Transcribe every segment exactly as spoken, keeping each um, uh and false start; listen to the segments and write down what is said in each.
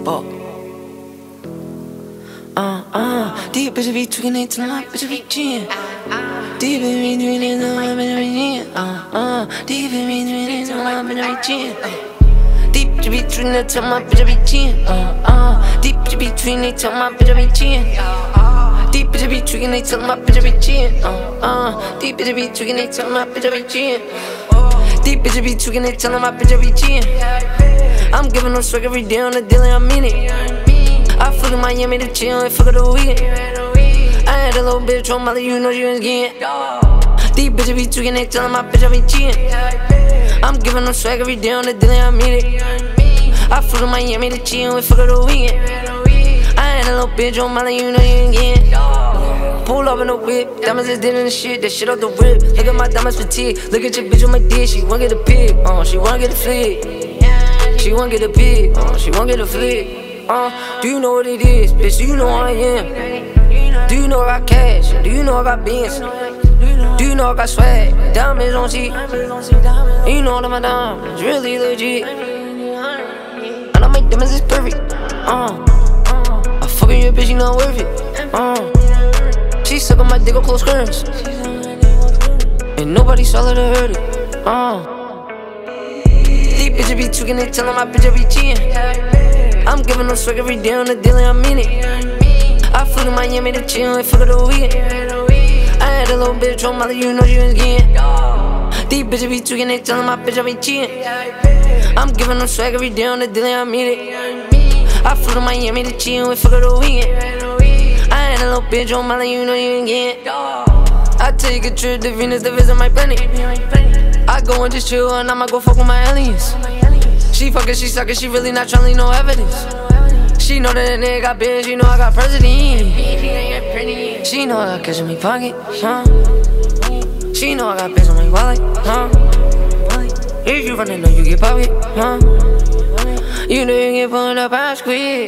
Ball. Uh, uh, deep bitch be tweaking it till my bitch be chin. Deep bitch be doing it till my bitch be chin. Uh, uh, deep bitch be doing it till my bitch be chin. Deep bitch be tweaking it till my bitch be chin. Uh, uh, deep bitch be tweaking it till my bitch be chin. Deep bitch be tweaking it till my bitch be chin. Uh, uh, deep bitch be tweaking it till my bitch be chin. Deep bitch be tweaking it till my bitch be chin. I'm giving them swag every day on the daily, I mean it. I flew to Miami to chill and fuck up the weekend. I had a little bitch on Molly, you know she was getting. These bitches be tweaking, they tellin' my bitch I be cheating. I'm giving them swag every day on the daily, I mean it. I flew to Miami to chill and fuck up the weekend. I had a little bitch on Molly, you know she was getting. Pull up in the whip, diamonds is dead in the shit, that shit off the rip. Look at my diamonds fatigue, look at your bitch on my dick, she wanna get a pig, uh, she wanna get a flick. She wanna get a pig, uh, she wanna get a flick. Uh, do you know what it is, bitch? Do you know who I am? Do you know I got cash? Do you know I got beans? Do you know I got swag? Diamonds on T. And you know that my diamonds really legit. I know my diamonds is perfect. Uh, I fucking your bitch, you not worth it. Uh, she suckin' my dick on close curtains. And nobody saw her hurt it. Uh, these bitches be tweaking, they tellin' my bitch I be cheating. I'm giving them swag every day on the daily, I mean it. I flew to Miami to chill and fuck up the weekend. I had a little bitch on Molly, you know she was getting. These bitches be tweaking, they tellin' my bitch I be cheating. I'm giving them swag every day on the daily, I mean it. I flew to Miami to chill and fuck up the weekend. I had a little bitch on Molly, you know she was getting. I take a trip to Venus to visit my planet. I go and just chill and I'ma go fuck with my aliens. She fuckin', she suckin', she really not trying to leave no evidence. She know that a nigga got bitch, she know I got president. She know I got cash in my pocket, huh? She know I got bitch on my wallet, huh? If you runnin', know you get poppy, huh? You know you get pulled up ass quick.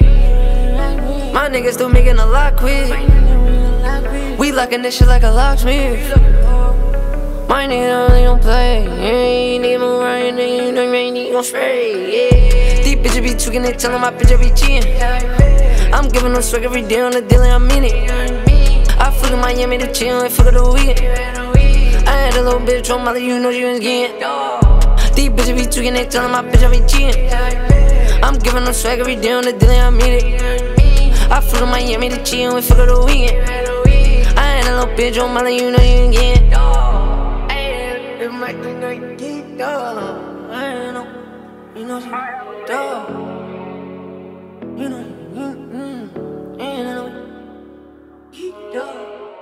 My niggas still making a lot quick. We lockin' this shit like a locksmith. My nigga really don't play, yeah, nigga move right, nigga, you know you ain't gon' spray, yeah. These bitches be tweaking, they tellin' my bitch I be cheating. I'm giving them swag every day on the daily, I mean it. I flew to Miami to chill and fuck up the weekend. I had a little bitch on Molly, you know she was getting. These bitches be tweaking, they tellin' my bitch I be cheating. I'm giving them swag every day on the daily, I mean it. I flew to Miami to chill and fuck up the weekend. I had a little bitch on Molly, you know she was getting. You know she dog. You know, mm, mm, and I know he dog.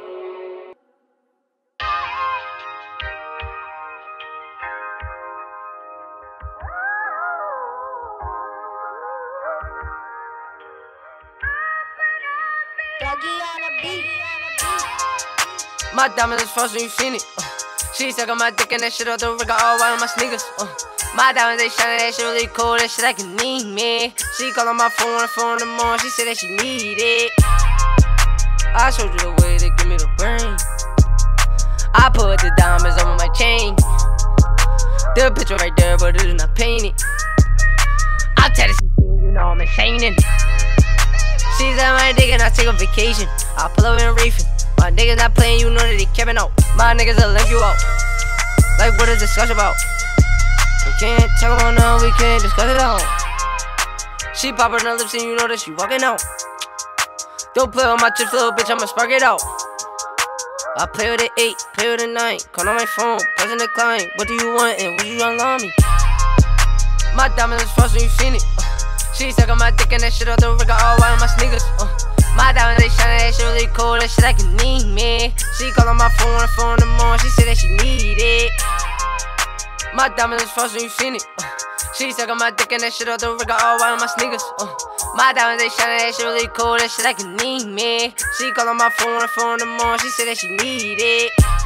My diamonds is frozen, you seen it. Uh, she suckin' my dick and that shit off the rig, all white on my sneakers. Uh, My diamonds, they shining, that shit really cool, that shit like a need me. She call on my phone, on the phone in the morning, she said that she need it. I showed you the way they give me the brain. I put the diamonds over my chain. The picture right there, but it is not painted. I'll tell this you know I'm insane. She's at my dick and I take a vacation. I pull up in Rafin. My niggas not playing, you know that they capping out. My niggas will link you out. Like what is discussion about? We can't talk about no, we can't discuss it all. She poppin' her lips and you know that she walking out. Don't play with my chips, little bitch, I'ma spark it out. I play with an eight, play with a nine. Call on my phone, pressing the client. What do you want and what you young on me? My diamonds is frozen, you seen it. Uh, she suckin' my dick and that shit off the rig, all white on my sneakers. Uh, my diamonds, they shining, that shit really cool, that shit like a need me. She call on my phone, on the phone in the morning, she said that she need it. My diamonds is frozen, you seen it. Uh, she suckin' my dick and that shit off the rig, all white on my sneakers. Uh, my diamonds, they shining, that shit really cool, that shit like a need me. She call on my phone, on the phone in the morning, she said that she need it.